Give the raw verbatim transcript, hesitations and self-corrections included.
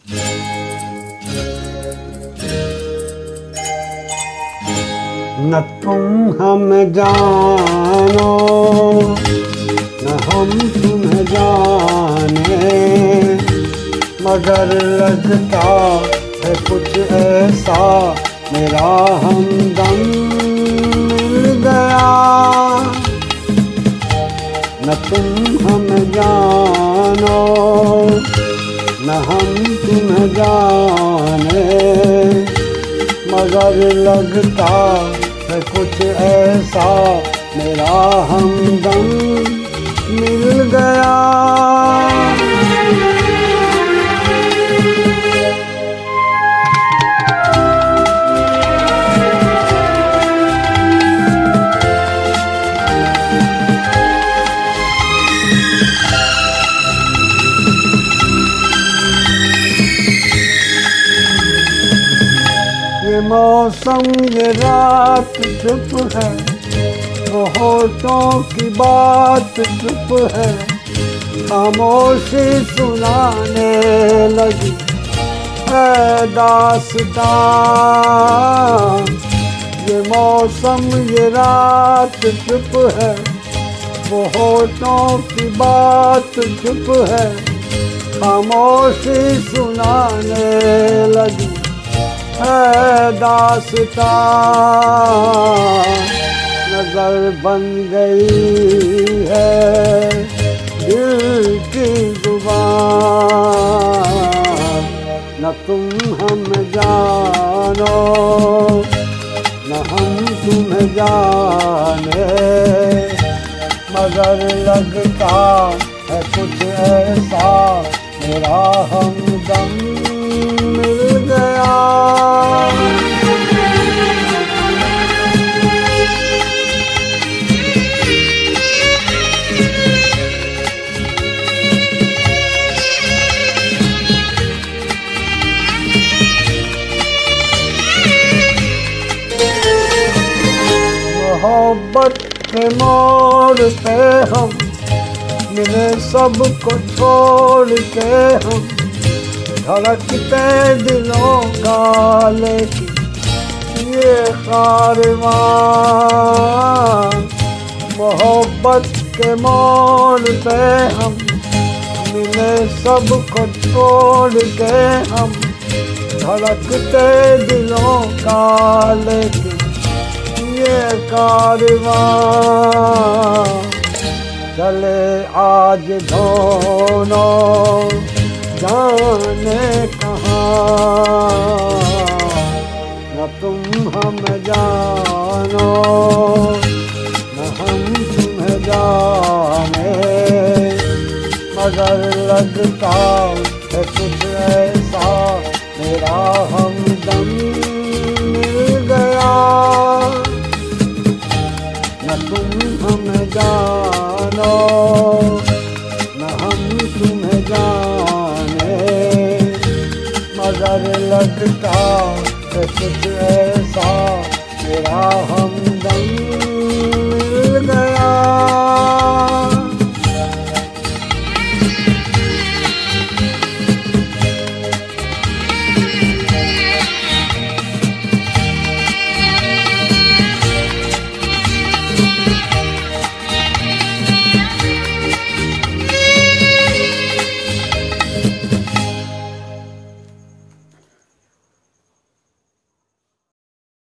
न तुम हम जानो न हम तुम्हें जाने, मगर लगता है कुछ ऐसा मेरा हमदम मिल गया। न तुम हम जानो न हम तुम्हें जाने, मगर लगता है कुछ ऐसा मेरा हमदम मिल गया। ये मौसम ये रात चुप है, वो होठों की बात चुप है, खामोशी सुनाने लगी है दास्तां। ये मौसम ये रात चुप है, वो होठों की बात चुप है, खामोशी सुनाने लगी है दास्तां। नजर बन गई है दिल की जुबान। न तुम हम जानो न हम तुम्हें जाने, मगर लगता है कुछ ऐसा मेरा हमदम मिल गया। मोहब्बत के मोड़ पे हम मिले, सबको छोड़ के हम धड़कते दिलों का लेके ये कारवां। मोहब्बत के मोड़ पे हम मिले, सबको छोड़ के हम धड़कते दिलों का लेके ये कारवां। चले आज दोनों जाने कहाँ, न तुम हम जानो न हम तुम्हें जाने, मगर लगता है कुछ ऐसा मेरा हमदम मिल गया। न तुम हम जानो न हम तुम्हें जाने, मगर लगता है कुछ ऐसा मेरा हमदम